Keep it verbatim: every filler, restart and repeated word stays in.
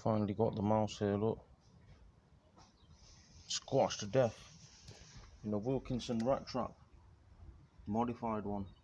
Finally got the mouse here, look. Squashed to death in a Wilkinson rat trap. Modified one.